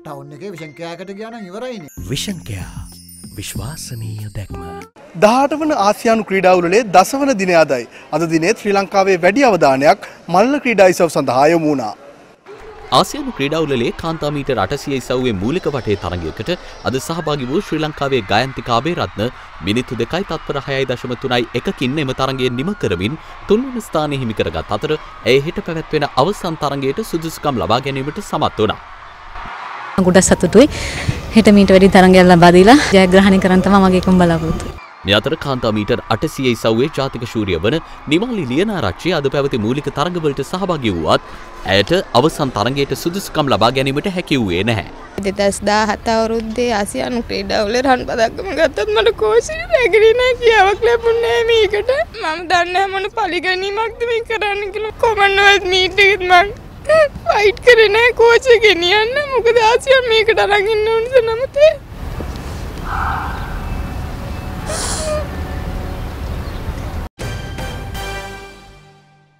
Town එකේ vision කෑකට ගියා නම් ඉවරයිනේ. විෂන් කෑ විශ්වාසනීය දැක්ම. 18 වන ආසියානු ක්‍රීඩා උළෙලේ 10 වන දිනය අදයි. අද දිනේ ශ්‍රී ලංකාවේ වැඩි අවධානයක් මල්ල ක්‍රීඩා ඉසව් සඳහා යොමු වුණා. ආසියානු ක්‍රීඩා උළෙලේ කාන්තා මීටර් 800 ඉසව්වේ මූලික වටේ තරගයකට අද සහභාගී වූ ශ්‍රී ලංකාවේ ගයන්තික අබේරත්න මිනිත්තු 2යි තත්පර 6.3යි එම තරගය නිම කරමින් තුන්වන ස්ථානය හිමි කරගත් අතර ඇය හෙට පැවැත්වෙන අවසන් තරගයට සුදුසුකම් ලබා ගැනීමට සමත් වුණා. ගොඩක් සතුටුයි. හෙට මීට වැඩි තරගයක් ලබා දීලා ජයග්‍රහණය කරන්න තමයි මගේ එකම බලාපොරොත්තුව. මේ අතර කාන්තා මීටර් 800 ඉසව්වේ ජාතික ශූරිය වන නිමාලි ලියනාරච්චි අද පැවති මූලික තරගවලට සහභාගී වුවත් ඇයට අවසන් තරගයට සුදුසුකම් ලබා ගැනීමට හැකි වූයේ නැහැ. 2017 අවුරුද්දේ ආසියානු ක්‍රීඩාවල රන් පදක්කම ගත්තත් මට කෝසිය රැගෙන කියාවක් ලැබුණේ මේකට. මම දන්නේ මොන පරිගැනීමක්ද මේ කරන්න කියලා. කොමන්වෙල්ත් මීට් එකෙත් මම ෆයිට් කරේ නැහැ කෝච් එක ගෙනියන්න. මොකද ආසියා මේකට අරන් ඉන්න ඕන නිසා නමුත්